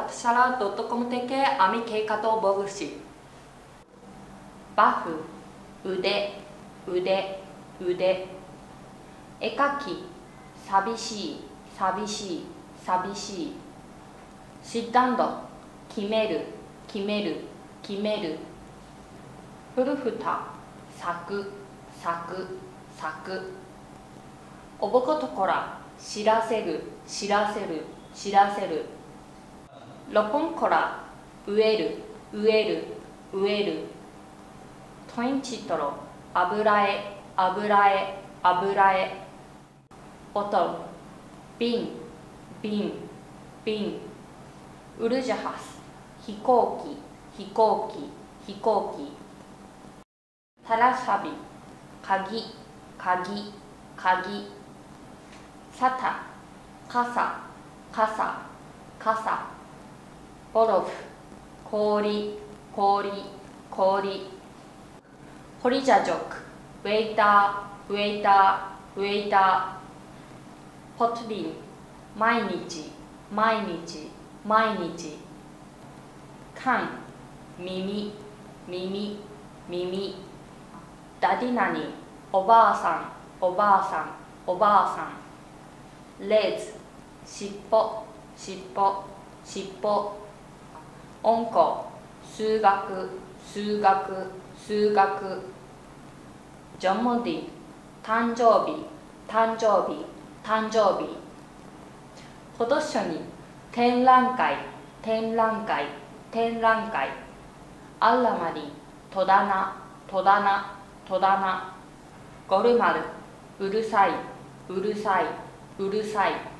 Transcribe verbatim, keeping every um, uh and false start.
シャラドットコム 提携編み系加藤ボブシ。バフ、腕、腕、腕。絵描き、寂しい、寂しい、寂しい。シッタンド、決める、決める、決める。フルフタ、咲く、咲く、咲く。おぼことこら、知らせる、知らせる、知らせる。ロポンコラ、植える、植える、植える。トインチトロ、油絵、油絵、油絵。ボトル、瓶、瓶、瓶。ウルジャハス、飛行機、飛行機、飛行機。タラサビ、鍵、鍵、鍵。サタ、傘、傘、傘。ボロフ、氷、氷、氷。ホリジャジョク、ウェイター、ウェイター、ウェイター。ポトリン、毎日、毎日、毎日。カン、耳、耳、耳。ダディナニ、おばあさん、おばあさん、おばあさん。レーズ、しっぽ、しっぽ、しっぽ。オンコ、数学、数学、数学。ジョンモディ、誕生日、誕生日、誕生日。今年に展覧会、展覧会、展覧会。アッラマリ、戸棚、戸棚、戸棚。ゴルマル、うるさい、うるさい、うるさい。